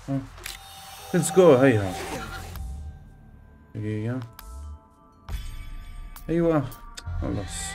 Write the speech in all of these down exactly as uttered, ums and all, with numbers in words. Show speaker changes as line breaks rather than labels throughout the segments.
ليتس جو. هيها دقيقة. ايوه خلص.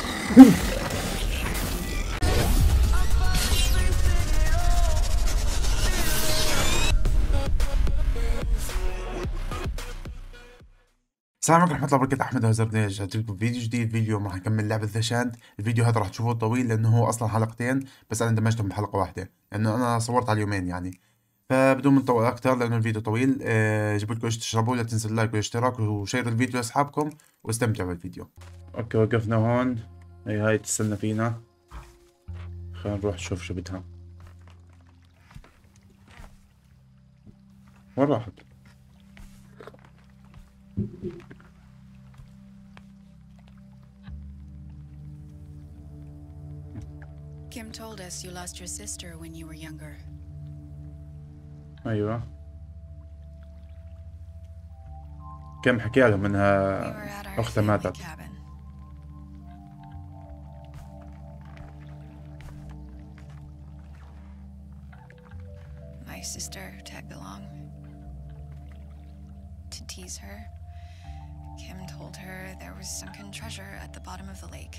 السلام عليكم ورحمة الله وبركاته. أحمد هزردين، رجعت لكم فيديو جديد. فيديو راح نكمل لعبة ذا شاند. الفيديو هذا راح تشوفوه طويل لأنه هو أصلا حلقتين، بس أنا دمجتهم بحلقة واحدة لأنه أنا صورت على اليومين يعني. فبدون ما نطول أكثر لأنه الفيديو طويل، أه جيب لكم إيش تشربوا، لا تنسوا اللايك والاشتراك وشير الفيديو لأصحابكم واستمتعوا بالفيديو. أوكي وقفنا هون. هي هاي تستنى فينا. خلينا نروح نشوف شو بدها. وين راحت؟
Kim told us you lost your sister when you were younger.
أيوة. كم حكي لهم إنها أختها ماتت.
My sister tagged along to tease her. Kim told her there was sunken treasure at the bottom of the lake.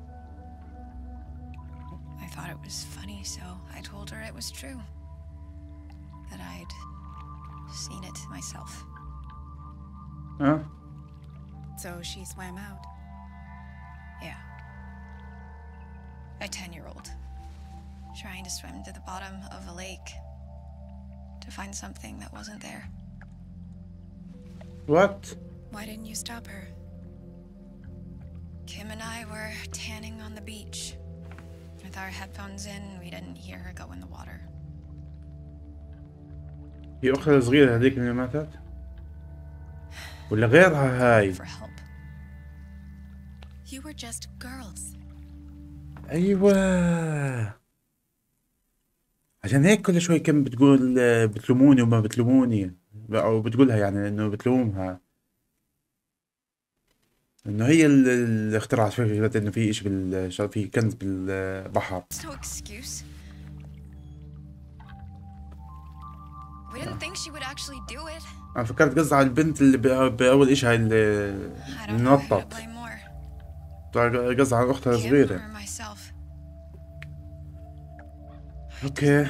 I thought it was funny, so I told her it was true. That I'd seen it myself.
Huh?
So she swam out. Yeah. A ten-year-old. Trying to swim to the bottom of a lake. To find something that wasn't there.
What?
Why didn't you stop her? Kim and I were tanning on the beach. With our headphones in, we didn't hear her go in the water.
هي أختها صغيرة هذيك اللي ماتت؟ ولا غيرها هاي؟
For help. You were just girls.
أيوة. عشان هيك كل شوي كم بتقول بتلوموني وما بتلوموني، أو بتقولها يعني إنه بتلومها، إنه هي اللي اخترعت فكرة إنه في إشي بال في كنز بالبحر.
No excuse. We didn't think she would actually do it.
أنا فكرت قصدي على البنت اللي بأول إشي هاي اللي نطت. قصدي على أختها الصغيرة. أوكي.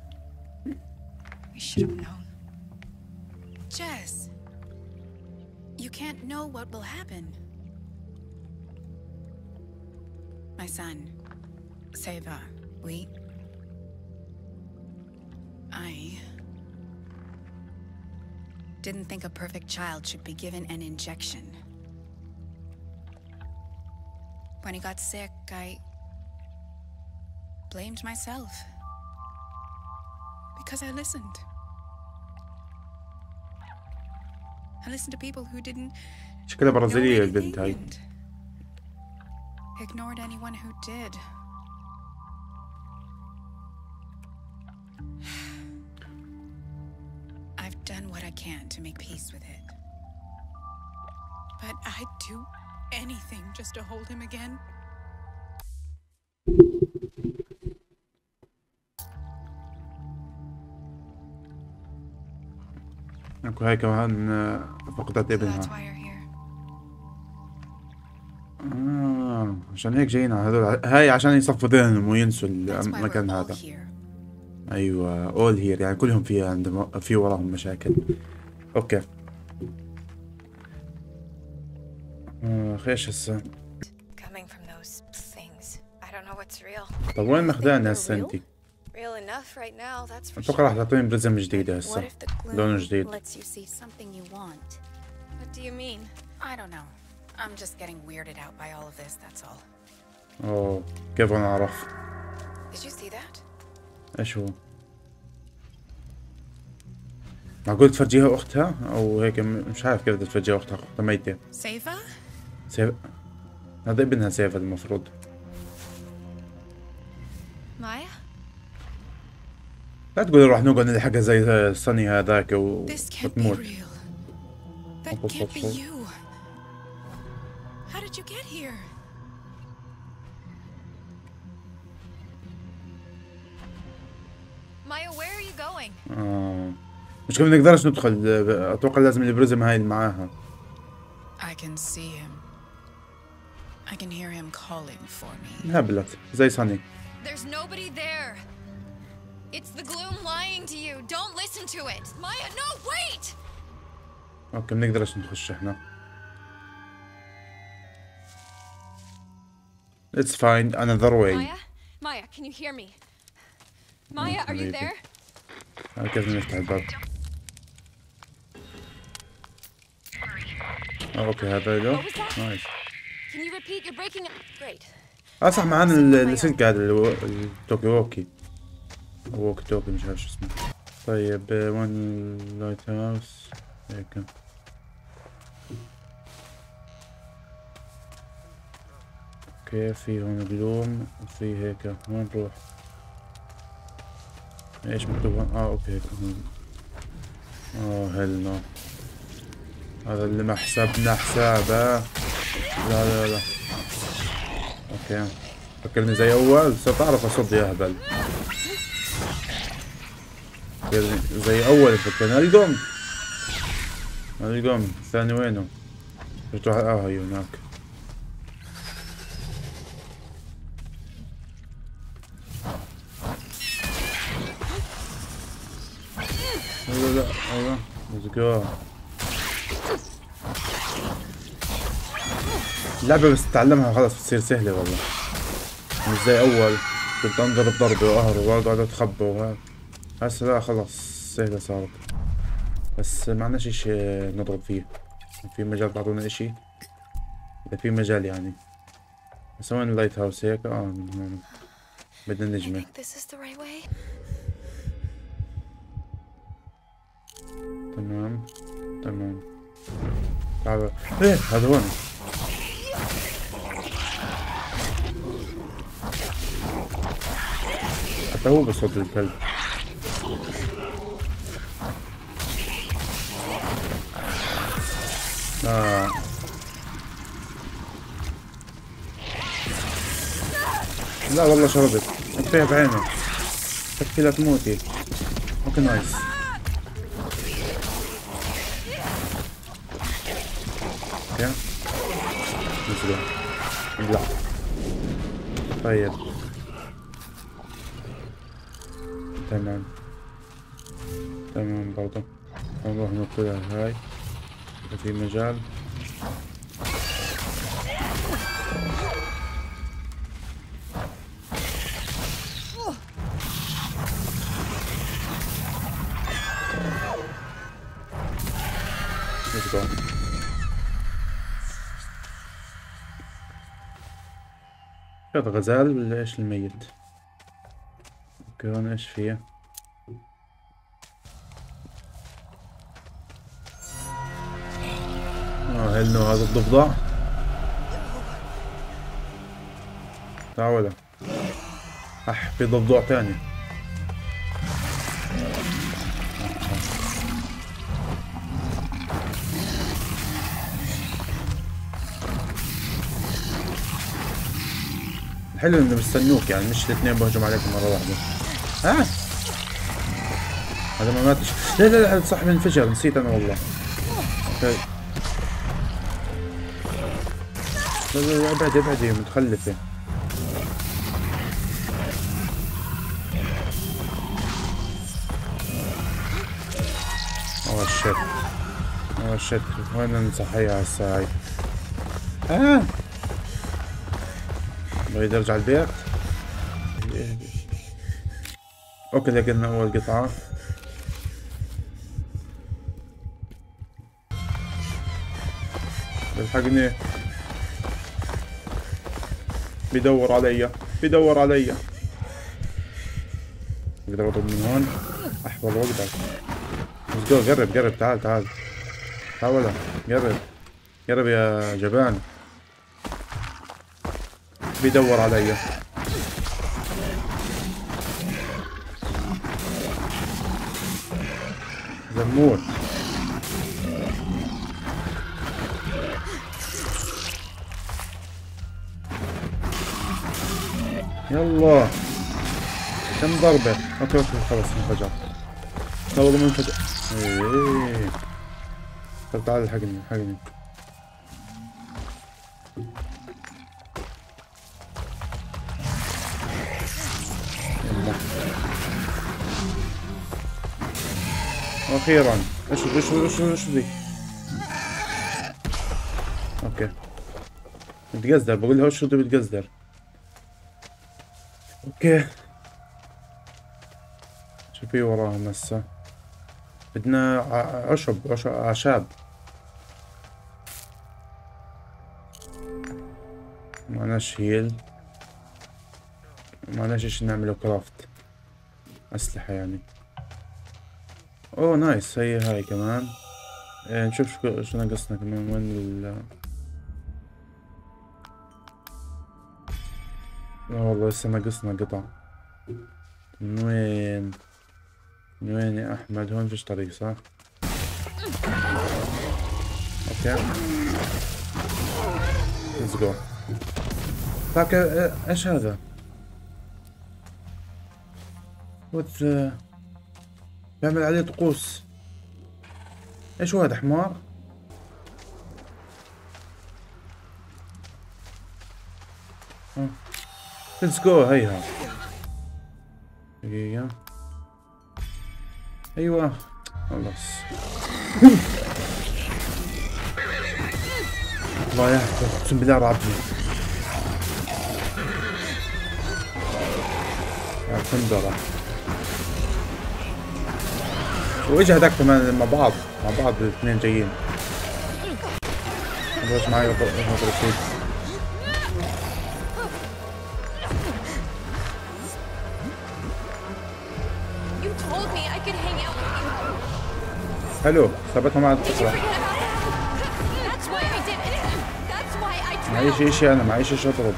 We should have known. Jess, you can't know what will happen. My son, Seva, we... I... didn't think a perfect child should be given an injection. When he got sick, I... blamed myself. Because I listened. I listened to people who didn't
شكلها برازيلية البنت هاي.
Ignored anyone who did. I've done what I can to make peace with it. But I'd do anything just to hold him again.
اكو هاي كمان فقدت ابنها. آه عشان هيك جايين على هذول، هاي عشان يصفوا ذهنهم وينسوا المكان هذا. ايوه اول هير يعني كلهم في عندهم في وراهم مشاكل. اوكي آه ايش هسه؟ طب وين مخدعنا هسه انتي؟ اتوقع راح تعطيني بريزم جديدة هسه، لون جديد. اوه كيف انا اعرف؟ ايش هو؟ معقول تفرجيها اختها او هيك؟ مش عارف كيف بدها تفرجيها اختها، اختها ميتة.
سيفا؟
سيفا هذا ابنها سيفا المفروض.
مايا؟
لا تقولي راح نقعد نلحقها زي صني هذاك وتموت.
Maya, where are you going?
آه مش كمان نقدرش ندخل، اتوقع لازم البريزم هاي اللي معاها.
I can see him. I can hear him calling for me.
هبلت زي صني.
There's nobody there. It's the gloom lying to you. Don't listen to it. Maya, no, wait!
اوكي بنقدرش نخش احنا. It's fine another way.
Maya? Maya, can you hear me? Maya, are you there?
كيف نفتح الباب؟ آه، اوكي هذا له. نايس.
Can you repeat? You're breaking up. Great.
اه صح معانا ال- السلك هذا اللي هو التوكي ووكي. ووكي توكي مش عارف شو اسمه. طيب آه، وين اللايت هاوس؟ هيك. اوكي في هون بلوم وفي هيك هون نروح. ايش مكتوب هون؟ اه اوكي هيك هون. اه هلنا هذا اللي ما حسبنا حسابه. لا لا لا اوكي فكرني زي اول، صرت اعرف اصد يا هبل. فكرني زي اول فكرني. القم القم الثاني وينه؟ رجع اه هي هناك. لا لا ايوه ليتس جو. اللعبة بس تتعلمها خلاص بتصير سهلة والله، مش زي أول كنت أنضرب ضربة وأهرب وأقعد أتخبى وهذا. هسه لا خلاص سهلة صارت، بس معناش إشي نضرب فيه. في مجال تعطونا إشي إذا في مجال يعني. بس وين اللايت هاوس هيك؟ آه من هون بدنا نجمة.
This is the right way.
تمام تمام تعال. إيه هذا وين؟ حتى هو بصوت الكلب. آه. لا والله شربت اكفيها بعينه، تكفي لا تموتي. اوكي نايس. اوكي نزلوا لا. طيب تمام تمام برضه نروح نطلع هاي في مجال. Let's go. هذا غزال ولا ايش الميت؟ اوكي هون ايش فيه؟ اه هلنو هذا الضفدع. تعال اح في ضفدع تاني. الحلو انه بيستنوك يعني، مش الاثنين بهجم عليكم مرة واحدة. ها هذا ما ماتش. لا لا لا صاحبي انفجر، نسيت انا والله. اوكي لا لا لا ابعدي ابعدي متخلفة. اوه شت اوه شت وين نصحيها هسه هاي؟ اه بغيت ارجع البيت. اوكي لقينا اول قطعة. الحقني بيدور عليا بيدور عليا. اقدر اضرب من هون. اح والله اقدر. ليتس جو. قرب قرب تعال تعال تعال قرب قرب يا جبان. بيدور عليا. زمور. يلا كم ضربة. اوكي اوكي خلص انفجر. لا والله ما انفجر. ايه طب تعال الحقني الحقني. يلا اخيرا. ايش ايش ايش ايش ذي؟ اوكي بتقزدر، بقول له اشرد بتقزدر. اوكي شو في وراهم هسه؟ بدنا عشب عشب اعشاب. معناش هيل، معناش ايش نعمله كرافت اسلحة يعني. اوه نايس. هي هاي كمان. إيه نشوف شو شو ناقصنا كمان. وين ال لا والله لسه ناقصنا قطع. من وين؟ من وين يا احمد؟ هون فيش طريق صح؟ اوكي ليتس جو. فاك ايش هذا؟ وات بيعمل عليه طقوس. ايش هو هذا؟ حمار؟ اه ليتس جو. هيها دقيقة. ايوه خلص. الله يحفظ اقسم بالله رعبني. يا خندرة. واجا هذاك كمان مع بعض مع بعض الاثنين جايين. بس معي مضربين. حلو ثبتنا مع الفكرة. معيش اشي انا معيش اشي اضرب.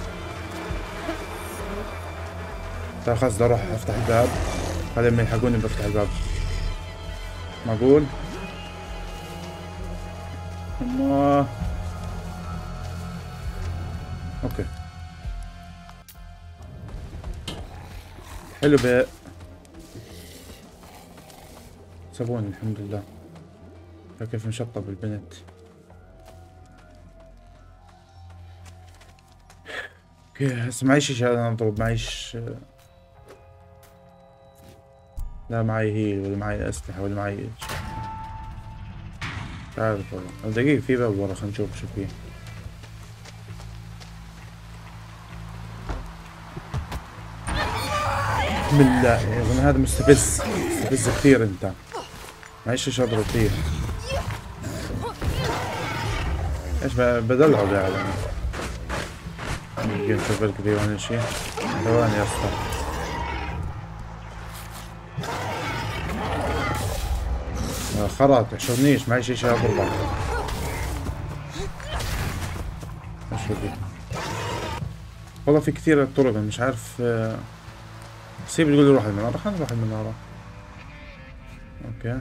طيب خلاص بدي اروح افتح الباب. خليهم يلحقوني بفتح الباب. معقول؟ الله. اوكي حلو بقى. سابوني الحمد لله. كيف نشطب البنت. اوكي هسه معيش شي انا اضرب. معيش. لا معي هيل ولا معي اسلحة ولا معي شي. مش عارف والله. دقيقة في باب ورا خلينا نشوف شو فيه. بسم الله يا زلمة هذا مستفز مستفز كثير انت. معيش ايش اضرب فيه. ايش بدلعه قاعد انا. نجي نشوف لك في هون شي. ثواني يا اسطى. خلاص تحشرنيش معيش شي اضربه. ايش بدي. والله في كثير طرق مش عارف. سيب يقول لي روح المنارة. خلينا نروح المنارة. اوكي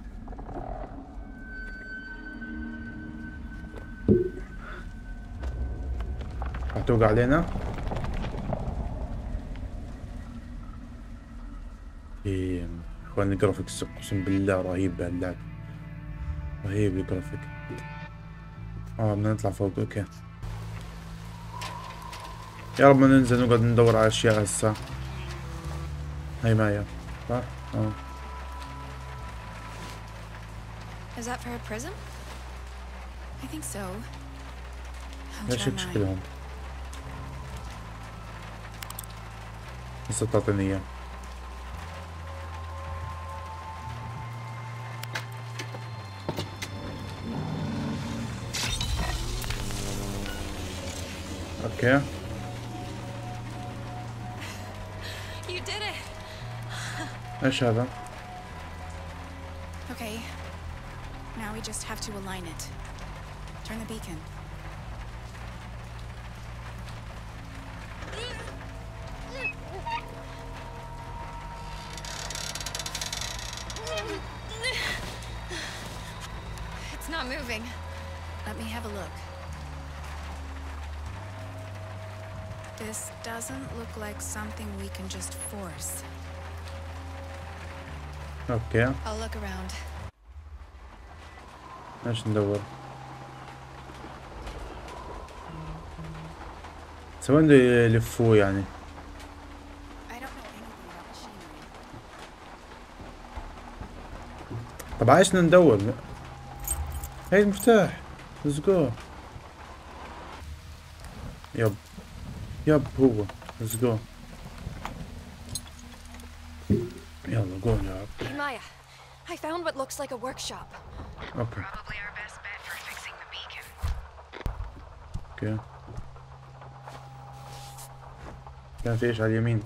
هتوقع علينا. ايه اخواني الجرافيكس اقسم بالله رهيب بهاللعبة. رهيب الجرافيك. اه بدنا نطلع فوق. اوكي يا رب ما ننزل نقعد ندور على اشياء هسه. هاي مايا صح؟ اه
Is that for a prism?
I think so. I'll
ليش
try
هيك
mine.
شكلهم؟ هسه تعطيني اياه. اوكي
You did it.
ايش هذا؟
Okay. Now we just have to align it. Turn the beacon.
It's not moving.
Let me have a look. This doesn't look like something we can just force.
اوكي
I'll look around.
ايش ندور؟ سوين بده يلفوه يعني.
I don't know anything about machinery.
طب ايش بدنا ندور؟ هي المفتاح. ليتس جو. يب يب هو. ليتس جو. يلا جو يا رب.
Hey Maya, I found what looks like a workshop.
اوكي
Probably our best bet for fixing the beacon.
اوكي. كان في ايش على اليمين؟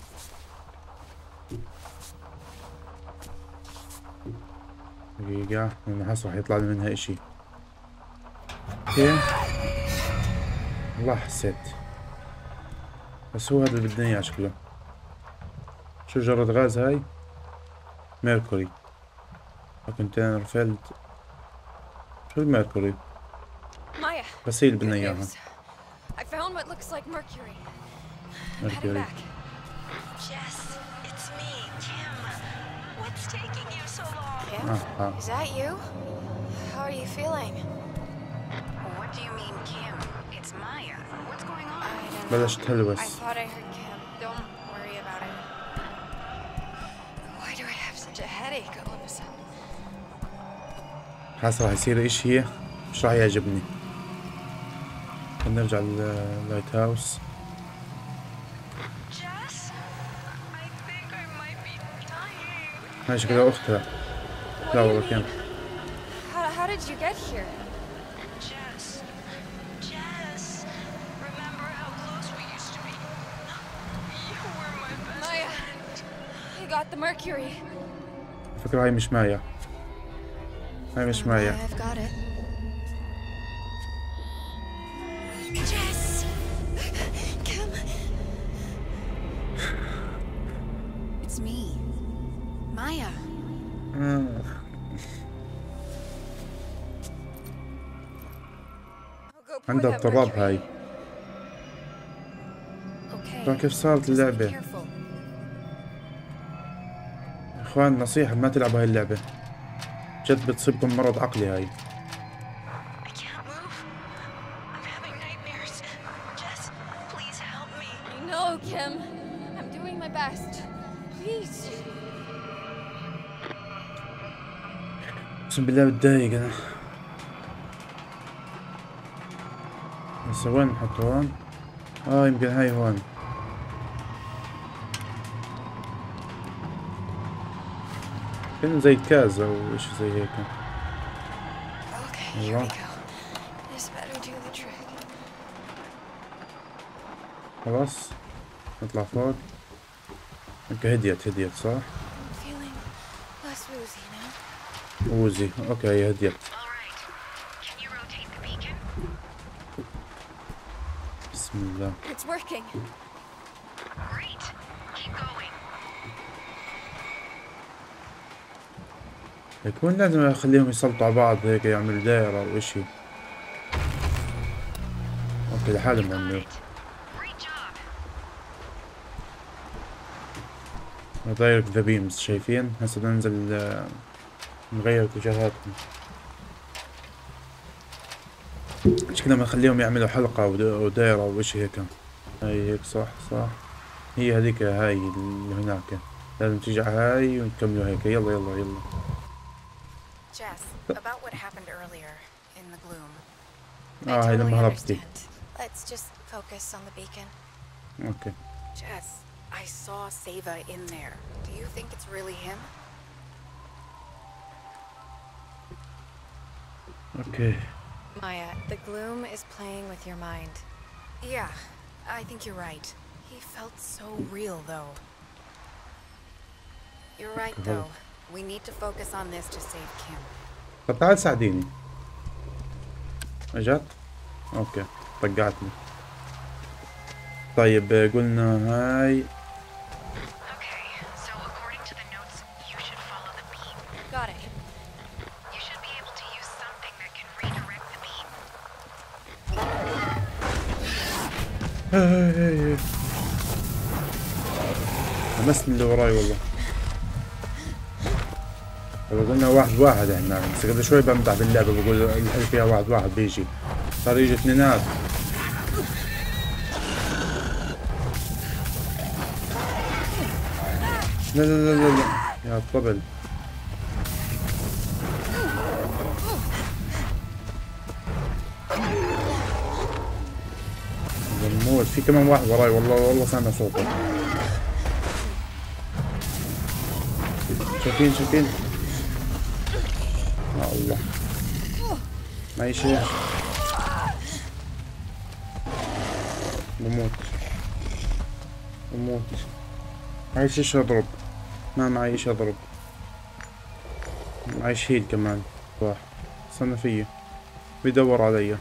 دقيقة لما حس راح يطلع لي منها اشي. اوكي والله حسيت، بس هو هذا اللي بدنا اياه شكله. شو جرد غاز هاي؟ ميركوري. كونتينر فيلد. شو الميركوري؟
Maya,
بس هي اللي بدنا
good
اياها.
news. I found what looks like mercury. I'm heading
ميركوري.
back.
Jess, it's me, Kim. What's taking you so long?
Kim?
اه اه
Is that you? How are you feeling?
What do you mean, Kim? It's Maya. What's going on?
I don't know.
بلشت
I
تهلوس.
thought I heard Kim. Don't worry about it. Why do I have such a headache all of a sudden?
حاسس راح يصير اشي مش راح يعجبني. خلينا نرجع لللايت هاوس.
Jess? I think I might be dying.
هاي شكلها اختها.
What
لا
do you
والله كان.
mean? How, how did you get here?
Jess. Jess. Remember how close we used to be? You were my best
Maya,
friend.
you got the mercury.
الفكرة هاي مش مايا. هاي مش مايا.
I've got it.
Jess! Kim!
It's me. Maya.
آه.
I'll go pour
عندها
that
اضطراب
mercury.
هاي.
Okay.
ترى كيف صارت
Just be
اللعبة؟
careful.
اخوان نصيحة ما تلعبوا هاي اللعبة. جد بتصيبكم مرض عقلي هاي.
I can't move. I'm having nightmares. Jess, please help me.
I know, Kim. I'm doing my best. Please.
اقسم بالله بتضايق انا. هسه وين نحط هون؟ اه يمكن هاي هون. كأنه زي كاز او اشي زي هيك.
Okay, here we go. This better do the trick.
خلاص نطلع فوق. اوكي هديت هديت صح؟
I'm feeling less woozy now.
ووزي اوكي هديت.
All right. Can you rotate the beacon?
بسم الله.
It's working.
Great. Keep going.
يكون لازم اخليهم يسلطوا على بعض هيك يعملوا دائرة او اشي. اوكي لحالهم
Got
عملوا.
it. Great job.
دايركت ذا بيمز شايفين؟ هسه بدنا ننزل آه، نغير اتجاهاتهم. مش كده بنخليهم يعملوا حلقة ود- ودايرة او اشي هيك. هاي هيك صح صح. هي هذيك هاي اللي هناك. لازم تيجي على هاي ونكملوا هيك. يلا يلا يلا.
Jess, about what happened earlier in the gloom.
I
اه هاي
totally
لما هربتي.
understand. Let's just focus on the beacon.
اوكي.
Jess, I saw Seva in there. Do you think it's really him?
اوكي.
Maya, the gloom is playing with your mind.
Yeah, I think you're right. He felt so real, though. You're right,
Okay.
though. We need to focus on this to save Kim.
طب تعال ساعديني. اجت؟ اوكي طقعتني. طيب قلنا هاي.
Okay, so according to the notes, you should follow the beam.
Got it.
You should be able to use something that can redirect the beam.
هاي هاي هاي. لمسني اللي وراي والله. قلنا واحد واحد احنا، بس قبل شوي بمدح باللعبة بقول الحلو فيها واحد واحد بيجي، صار يجي اثنينات. لا لا لا لا لا يا الطبل. بنموت. في كمان واحد وراي والله والله سامع صوته. شايفين شايفين؟ يا الله معي شيء. بموت بموت. معي شيء اضرب. ما معي شيء اضرب. معي شهيد كمان واحد. استنى فيه بيدور علي.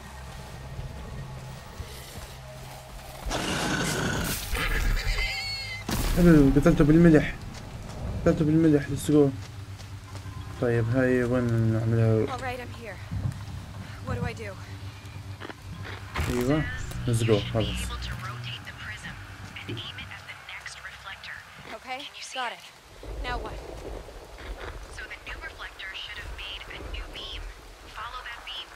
حلو قتلته بالملح. قتلته بالملح. ليتس جو. طيب هاي وين نعملها؟
All right, I'm here. What do I do?
ايوه ليتس جو خلص.
Able to rotate the prism and aim it at the next reflector.
Okay,
Can you see
got
it?
it. Now what?
So the new reflector should have made a new beam. Follow that beam.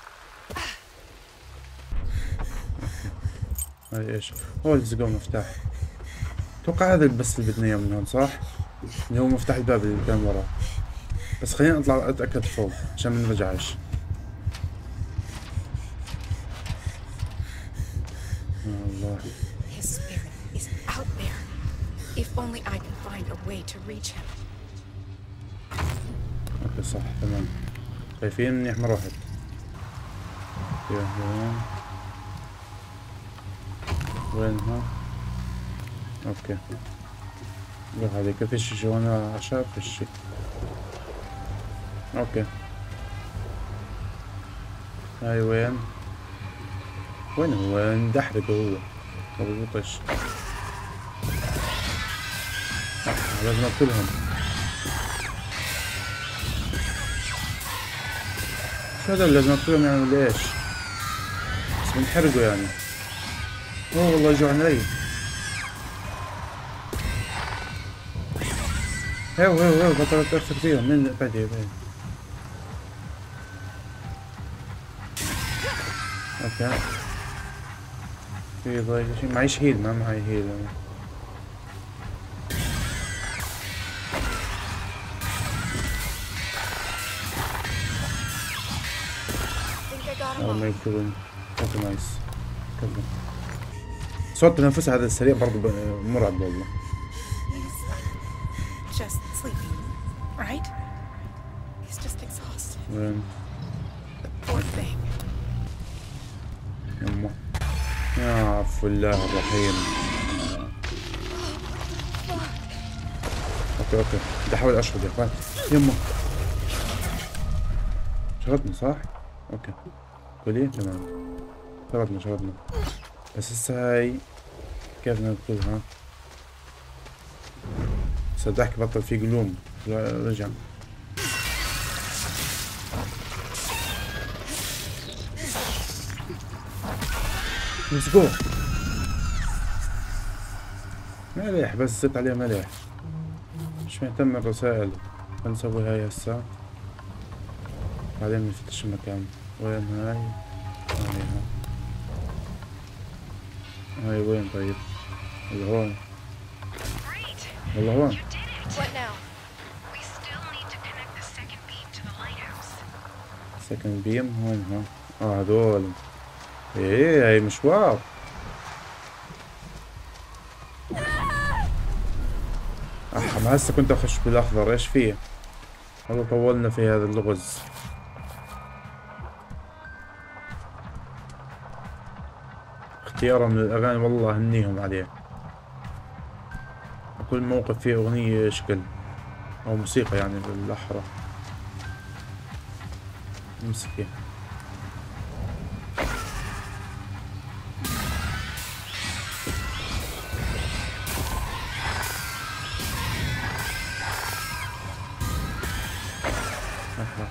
هاي ايش؟ هو ليتس جو مفتاح. اتوقع هذا بس اللي بدنا اياه من هون صح؟ اللي هو مفتاح الباب اللي كان وراه. بس خلينا نطلع اتأكد فوق عشان ما نرجعش. يا الله.
His spirit is out there. If only I can find a way to reach him.
اوكي صح تمام. شايفين منيح ما رحت. يا هون. وينها؟ اوكي. روح هذيك فيش شي هون عشاء فيش. اوكي. هاي وين؟ وين هو؟ اندحرق هو. ما بيطش. لازم اقتلهم. شو هذا لازم اقتلهم يعني ولا ايش؟ بس بنحرقوا يعني. اوه والله يجوعن علي. هيو هيو هيو بطلت ارسل فيهم. من بعدي بعدي. اوكي. في ضايق شيء. معيش هيل. ما معي هيل.
Think I got him
أول
all.
ما يقتلون. اوكي نايس. كمل. صوت تنفس هذا السريع برضه ب- مرعب والله.
He's just sleeping, right? He's just exhausted.
وين؟
Poor thing.
يمه. يا عفو الله الرحيم. اوكي اوكي بدي احاول اشرب يا اخوان. يمه. شربنا صح؟ اوكي. قولي تمام. شربنا شربنا. بس هسه هاي كيف نقتلها؟ صدقك بطل في قلوم. لا، رجع. ليتس جو. مليح بس زدت عليه مليح. مش مهتم بالرسائل. خلينا نسوي هاي هسه. بعدين نفتش المكان. وين هاي؟ هاي ها. هاي وين طيب؟ ولا هون؟
Great!
والله هون.
You did it!
What now?
We still need to connect the second beam to the lighthouse.
سكند بيم هون ها. اه هذول. ايه هاي مشوار. اح ما هسه كنت اخش بالاخضر. ايش فيه؟ والله طولنا في هذا اللغز. اختياره من الاغاني والله هنيهم عليه. كل موقف فيه اغنية شكل او موسيقى يعني بالاحرى. امسكي. أها.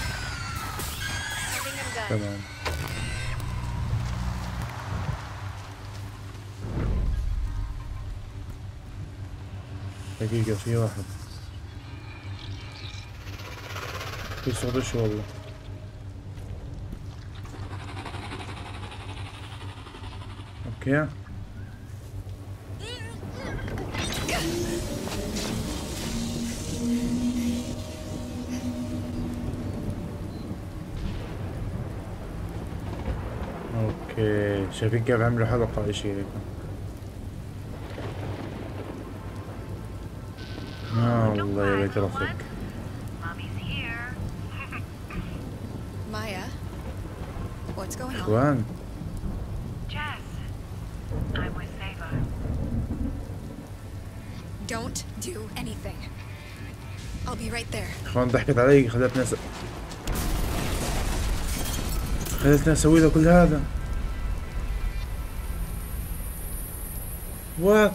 I think I'm done.
تمام. دقيقة في واحد في صوت شو والله. اوكي اوكي شايفين كيف عملوا حلقة اشي هيك. آه والله يا بيت رفيق.
Mommy's here.
Maya, what's going on?
وين؟
Jess, I'm with Sava.
Don't do anything. I'll be right there.
اخوان ضحكت علي خلتني أس... خلتني اسوي له كل هذا. وات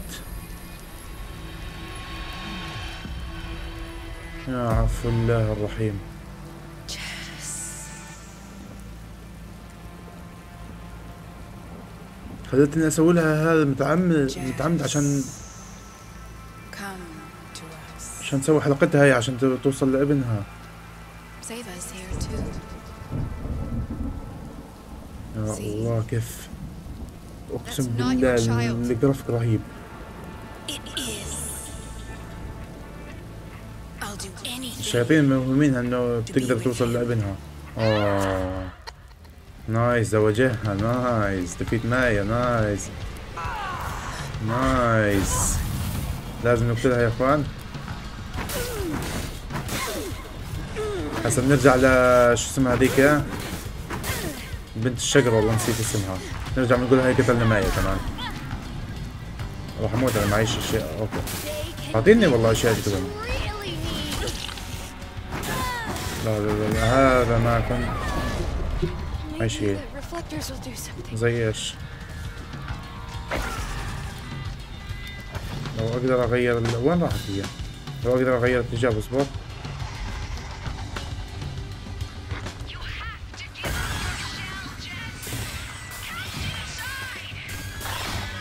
يا عفو الله الرحيم. خلتني اسوي لها هذا متعمد متعمد عشان
Come to us.
عشان تسوي حلقتها هي عشان تو- توصل لابنها.
Zeva's here too.
يا الله كيف اقسم
That's not
بالله
your child.
الجرافيك رهيب.
It is. I'll do anything.
الشياطين موهومينها انه بتقدر توصل لابنها. اوه نايس زوجها نايس دفيت مايا نايس نايس لازم نقتلها يا اخوان. هسا بنرجع ل شو اسمها هذيك يا بنت الشجرة والله نسيت اسمها. نرجع بنقول هاي قتلنا مايا كمان. راح اموت انا معيش اشياء. اوكي اعطيني والله اشياء تكون. لا لا لا, لا هذا ما كان اي شيء
The reflectors will do something.
زي ايش. لو اقدر اغير ال... وين راحت هي؟ لو اقدر اغير اتجاه اصبر.
You have to give up your shell, Jess. Come inside.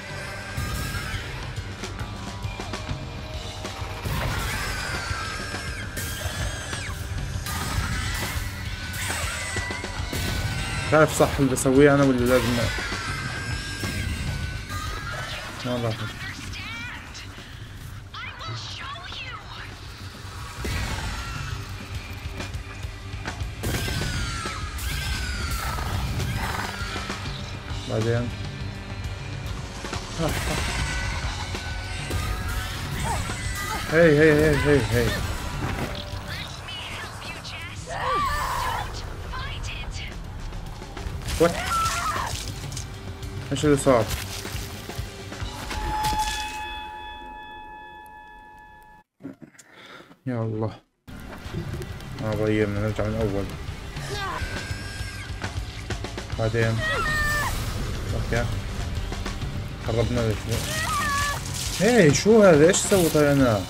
تعرف صح اللي بسويه انا ولا لازم وين راحت؟
I will show you.
بعدين هي هي هي هي هي
Let me help you, Jess. Don't fight it.
وات ايش اللي صار؟ يا الله ما ضيعنا نرجع من اول. بعدين اوكي قربنا له شوي. هي شو هذا ايش سوى طيرنا؟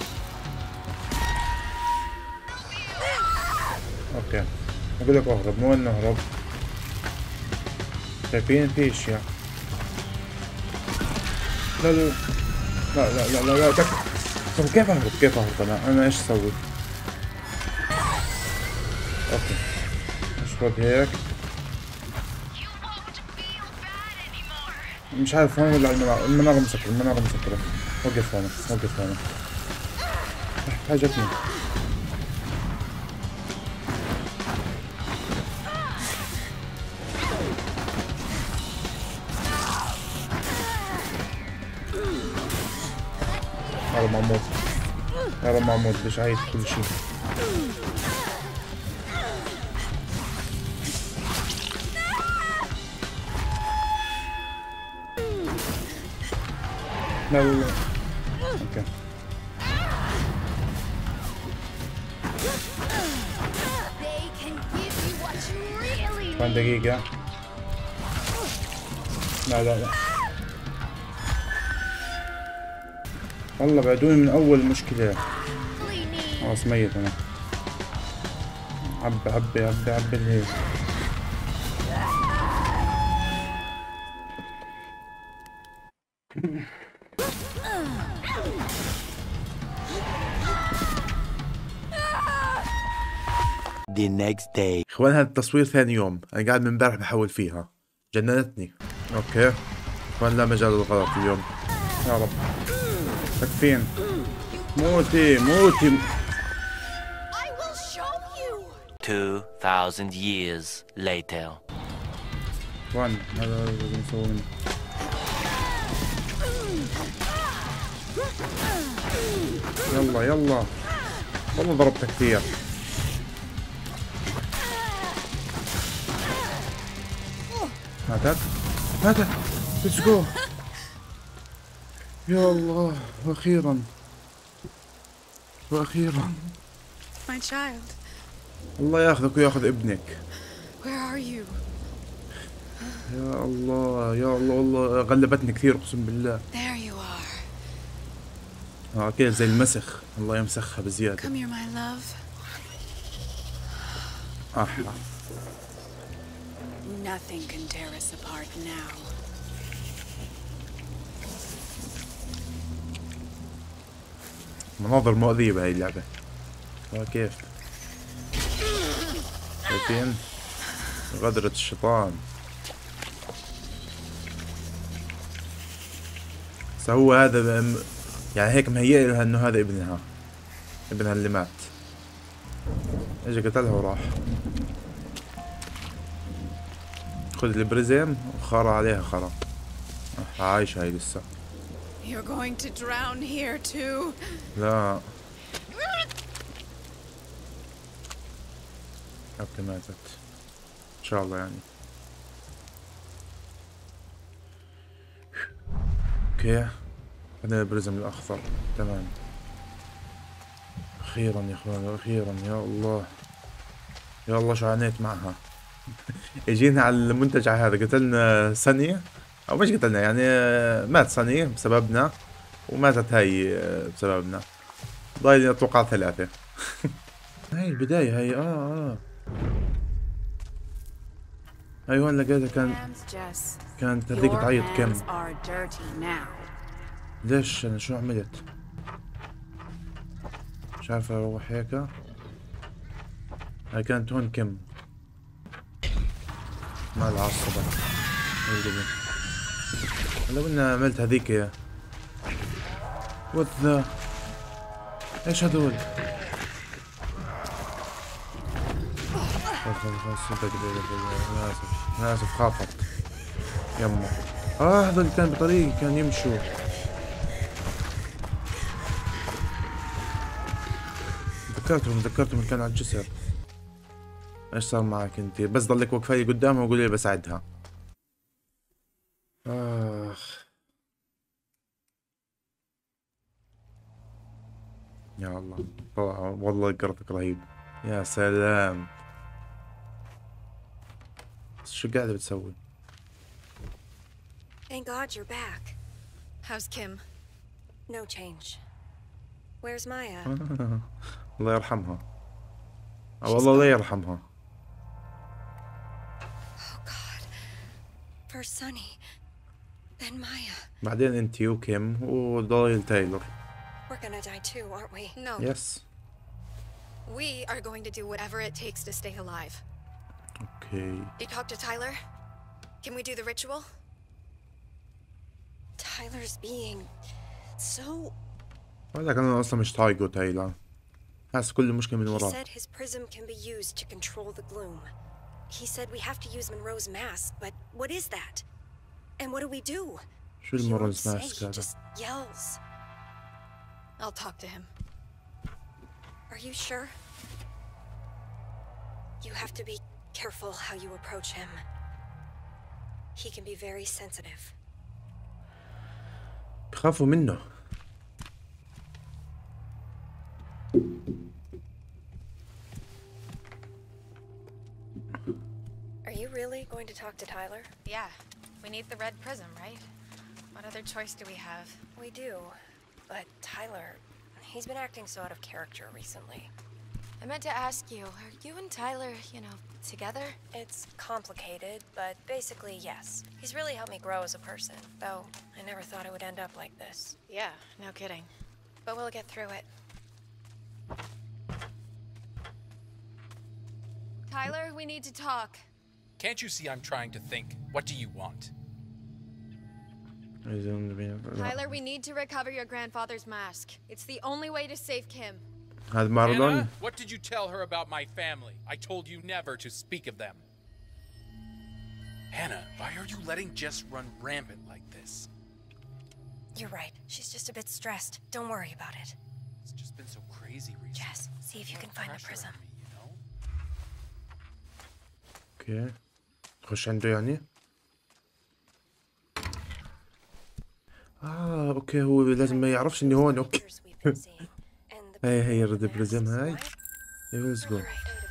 اوكي اقول لك اهرب مو انه اهرب. شايفين في اشياء. لا لا لا لا لا لا لا تك... طب كيف اهرب كيف اهرب انا انا ايش اسوي؟ اوكي اشرب هيك.
You won't feel bad anymore.
مش عارف وين ولا المنارة المنارة مسكرة المنارة مسكرة. وقف هنا وقف هنا. حاجتني. هذا معمود هذا معمود مش عايز كل شيء. لا لا لا اوكي
They can give you what you really
كمان دقيقة. لا لا لا والله بعدوني من أول مشكلة.
need.
خلاص ميت أنا. عبي عبي عبي عبي الهيل.
The next day.
اخوان هذا التصوير ثاني يوم، انا قاعد من امبارح بحاول فيها، جننتني. اوكي اخوان لا مجال للغلط اليوم، يا رب تكفين. موتي موتي.
I will show you.
Two thousand years later.
وان هذا لازم نسوي منه. يلا يلا والله ضربته كثير. ماتت ماتت. ليتس جو. يا الله واخيرا واخيرا.
My child,
الله ياخذك وياخذ ابنك.
where are you?
يا الله يا الله والله غلبتني كثير اقسم بالله.
There you are.
اه كذا زي المسخ، الله يمسخها بزيادة.
Come here, my love.
احا
Nothing can tear us apart now.
مناظر مؤذية بهاي اللعبة. اه كيف شايفين غدرة الشيطان. بس هو هذا م- يعني هيك مهيئ لها انه هذا ابنها، ابنها اللي مات. اجى قتلها وراح. خذ البريزم وخرى عليها خرى. آه، عايشة هاي لسه.
You're going to drown here too.
لا اوكي ماتت ان شاء الله يعني. اوكي خذنا البريزم الاخضر تمام. اخيرا يا اخوان اخيرا يا الله يا الله شو عانيت معها. اجينا على المنتجع هذا قتلنا سنية او مش قتلنا يعني مات سنية بسببنا وماتت هاي بسببنا. ضايلين اتوقع ثلاثة. هاي البداية هاي اه اه هاي هون لقيتها كان
Hands, Jess.
كانت هذيك
Your
تعيط كم.
hands are dirty now.
ليش انا شو عملت؟ مش عارف اروح هيك. هاي كانت هون كم ما العصبة. لو اني عملت هذيك وات ذا ايش هذول؟ خلاص خلاص خلاص انا اسف انا اسف خافت يمه. اه هذول كان بطريق كان يمشوا. ذكرتهم ذكرتهم كانوا على الجسر. ايش صار معك انت؟ بس ضلك واقفة لي قدامها وقولي لي بساعدها. اخ يا الله طلع والله قرطك رهيب. يا سلام شو قاعدة بتسوي؟
Thank God you're back.
How's Kim?
No change. Where's Maya?
الله يرحمها. أو والله لا يرحمها.
Oh God. First Sunny, then Maya.
بعدين انتي وكيم وضايل تايلور.
We're gonna die too, aren't we?
No.
يس.
We are going to do whatever it takes to stay alive.
اوكي.
You talk to Tyler? Can we do the ritual?
Tyler's being so.
ولكن أنا أصلا مش طايقه تايلر. حاسس كل المشكلة من
He
وراه.
said his prism can be used to control the gloom. He said we have to use Monroe's mask, but what is that? And what do we do?
شو
He won't
المورنز
say,
ماسك
he
هذا؟
just yells.
I'll talk to him.
Are you sure? You have to be careful how you approach him. He can be very sensitive.
بخافوا منه.
Are you really going to talk to Tyler?
Yeah. We need the red prism, right? What other choice do we have?
We do. But Tyler, he's been acting so out of character recently.
I meant to ask you, are you and Tyler, you know, together?
It's complicated, but basically, yes. He's really helped me grow as a person, though I never thought it would end up like this.
Yeah, no kidding. But we'll get through it. Tyler, we need to talk.
Can't you see I'm trying to think? What do you want?
Tyler, we need to recover your grandfather's mask. It's the only way to save Kim.
هذا مارلون.
Hannah, what did you tell her about my family? I told you never to speak of them. Hannah, why are you letting Jess run rampant like this?
You're right. She's just a bit stressed. Don't worry about it.
It's just been so crazy recently.
Jess, see if you can find the
Pressure
prism.
on me, you know?
اوكي خش عنده يعني. اه اوكي هو لازم ما يعرفش اني هون. اوكي هاي هي رد بريزم هاي. ليتس جو.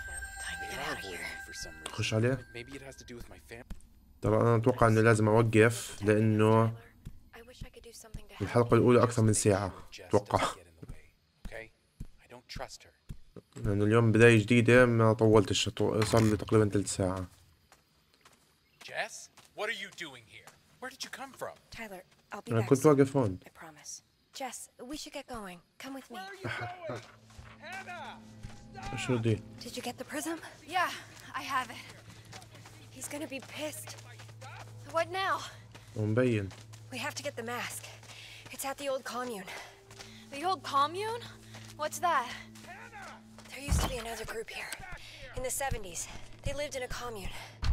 خش عليه.
Maybe it has to do with my family.
ترى انا اتوقع انه لازم اوقف لانه الحلقة الأولى أكثر من ساعة أتوقع، لأنه اليوم بداية جديدة ما طولتش، صار لي تقريبا ثلث ساعة.
Jess, what are you doing here? Where did you come from?
Tyler, I'll be
أنا
back
كنت
soon.
واقف هون.
I promise. Jess, we should get going. Come with me.
شو دي؟
Did you get the prism?
Yeah, I have it.
He's gonna be pissed.
What now?
ومبين.
We have to get the mask. It's at the old commune.
The old commune? What's that?
There used to be another group here. In the seventies. They lived in a commune.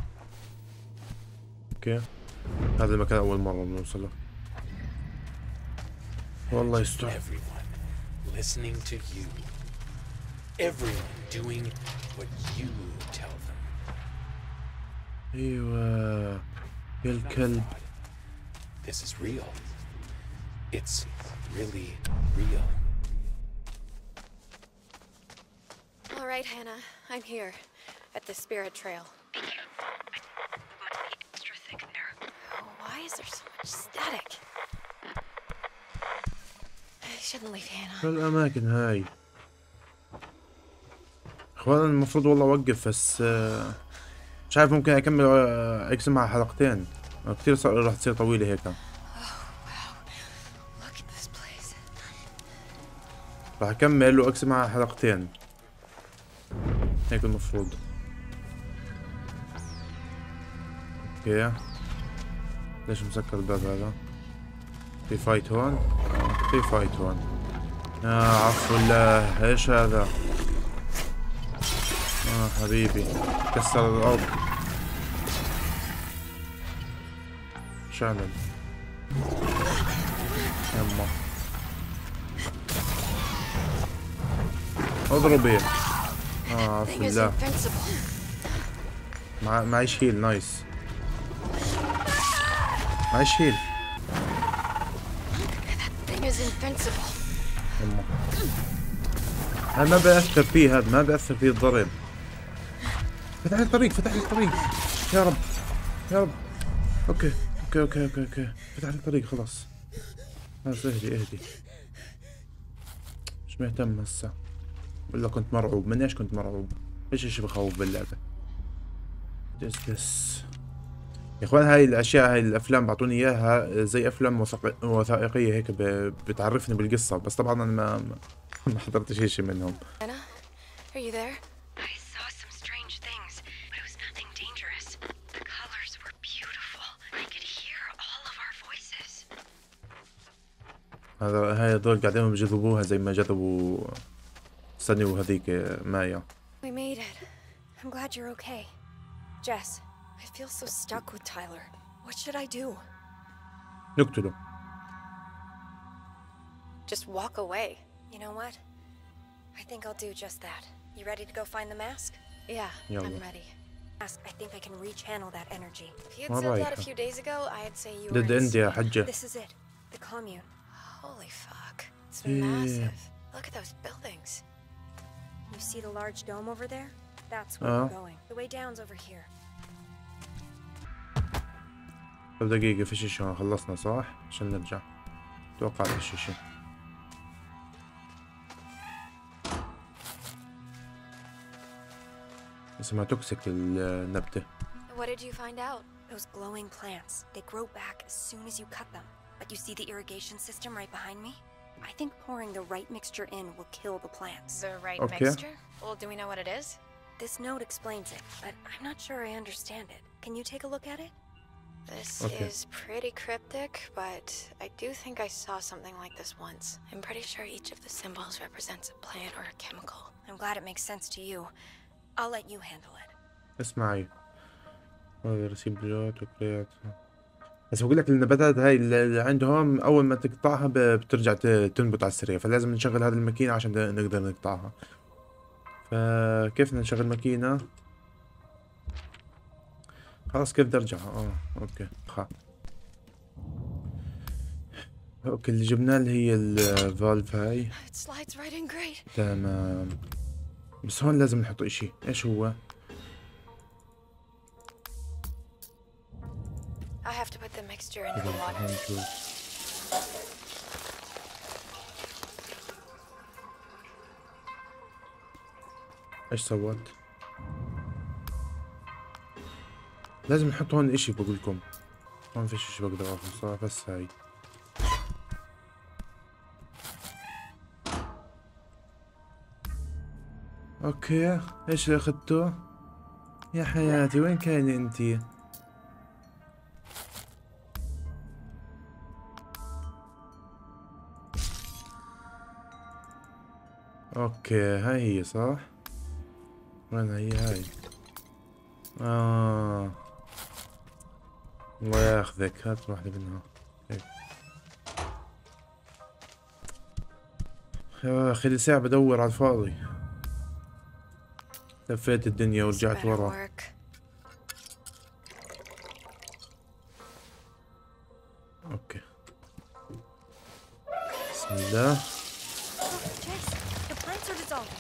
اوكي هذا المكان أول مرة بنوصله. والله يستر.
Everyone listening to you. Everyone doing what you tell them.
أيوة يا الكلب.
This is real. It's really real.
All right, Hannah. I'm here at the Spirit Trail.
Extra thick there.
Oh, why is there so much static? I shouldn't leave Hannah.
شو الأماكن هاي؟ إخوان المفروض والله أوقف بس مش عارف ممكن أكمل أقسمها حلقتين. كتير صار راح تصير طويلة هيك. راح أكمل وأقسمها حلقتين. هيك المفروض. اوكي ليش مسكر الباب هذا؟ في فايت هون؟ في فايت هون. يا عفو الله ايش هذا؟ اه حبيبي كسر الارض. شو عمل؟ يما اضربي. اه عفو الله. مع معي شيل نايس. معي شيل. يما هذا ما بأثر فيه، هذا ما بأثر فيه الضرب. فتح لي الطريق، فتح لي الطريق يا رب يا رب. اوكي اوكي اوكي اوكي اوكي فتح لي الطريق خلاص. بس اهدي اهدي. مش مهتم هسه ولا كنت مرعوب؟ من ايش كنت مرعوب؟ ايش اشي بخوف باللعبة؟ This this يا اخوان هاي الاشياء، هاي الافلام بعطوني اياها زي افلام وثائق... وثائقية هيك ب... بتعرفني بالقصة، بس طبعا انا ما ما حضرتش شي منهم.
Anna, are you there?
I saw some strange things, but it was nothing dangerous. The colors were beautiful. I could hear all of our voices.
هذا هاي هذول قاعدين بجذبوها زي ما جذبوا سني وهذيك مايا.
We made it. I'm glad you're okay. Jess, I feel so stuck with Tyler. What should I do?
نقتله.
Just walk away.
You know what? I think I'll do just that. You ready to go find the mask?
Yeah,
يلا.
I'm ready.
Mask, I think I can rechannel that energy.
If you'd said that a
Alright.
few days ago, I'd say you were
ضد انت يا حجة.
This is it. The commune.
Holy fuck. It's
Yeah.
massive. Look at those buildings.
You see the large dome over there? That's where
Uh.
we're going. The way down's over here.
طب دقيقة في شي هون خلصنا صح؟ عشان نرجع. اتوقع في شي شي. اسمها توكسيك النبتة.
What did you find out?
Those glowing plants. They grow back as soon as you cut them. But you see the irrigation system right behind me? I think pouring the right mixture in will kill the plants.
The right
Okay.
mixture? Well, do we know what it is?
This note explains it, but I'm not sure I understand it. Can you take a look at it?
This
Okay.
is pretty cryptic, but I do think I saw something like this once. I'm pretty sure each of the symbols represents a plant or a chemical.
I'm glad it makes sense to you. I'll let you handle it.
اسمعي رسيبلات وكريات. بس بقول لك النباتات هاي اللي عندهم اول ما تقطعها ب- بترجع ت- تنبت على السريع، فلازم نشغل هذه الماكينة عشان ن- نقدر نقطعها. فكيف بدنا نشغل ماكينة؟ خلاص كيف بدي ارجع؟ اه اوكي خا اوكي اللي جبناه اللي هي الفالف هاي.
It slides right in great.
تمام، بس هون لازم نحط اشي، ايش هو؟
I have to put the mixture into the
خلينا
water.
نشوف. ايش سوت؟ لازم نحط هون اشي بقولكم، هون فيش اشي بقدر اخذ صراحة بس هاي. اوكي ايش اللي اخذته؟ يا حياتي وين كاينة انتي؟ اوكي هاي هي صح؟ وين هي هاي؟ اه الله ياخذك، هات واحدة منها هيك. يا اخي لي ساعة بدور على الفاضي، لفيت الدنيا
This
ورجعت
better
ورا.
work.
اوكي بسم الله.
Look, Jess, the plants are dissolving.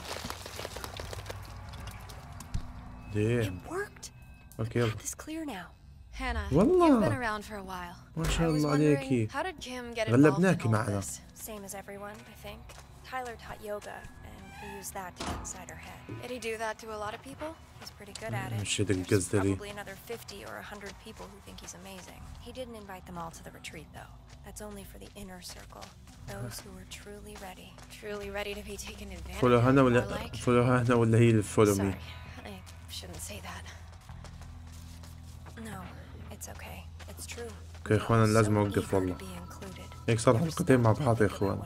ديم
It worked.
اوكي يلا.
It's clear now.
Hannah,
والله.
you've been around for a while.
ما
I
شاء
was
الله
wondering,
عليكي.
how did Kim get involved in
غلبناكي
all
معنا.
this?
Same as everyone, I think. Tyler taught yoga, and he used that to get inside her head.
Did he do that to a lot of people?
He's pretty good at it.
مش هذاك
There's
القصدري.
probably another fifty or one hundred people who think he's amazing. He didn't invite them all to the retreat, though. That's only for the inner circle. Those who are truly ready.
Truly ready to be taken advantage
فولو
of,
هنا
more
ولا
like.
فولو هنا ولا هي الفولو مي؟
Sorry, I shouldn't say that.
No, it's okay. It's true.
اوكي يا اخوان لازم اوقف والله، هيك صار حلقتين مع بعض يا اخوان.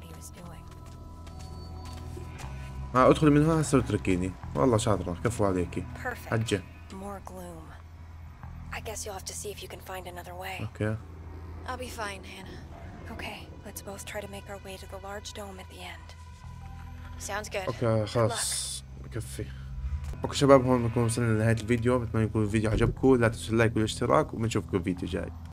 اه ادخلي من هون هسه واتركيني، والله شاطرة كفو عليكي.
Perfect.
حجة.
More gloom. I guess you'll have to see if you can find another way.
اوكي
I'll be fine, Hannah.
Okay, let's both try to make our way to the large dome at the end.
Sounds good.
اوكي خلاص بكفي. اوكي شباب هون بنكون وصلنا لنهاية الفيديو، بتمنى يكون الفيديو عجبكم، لا تنسوا اللايك والاشتراك وبنشوفكم فيديو جاي.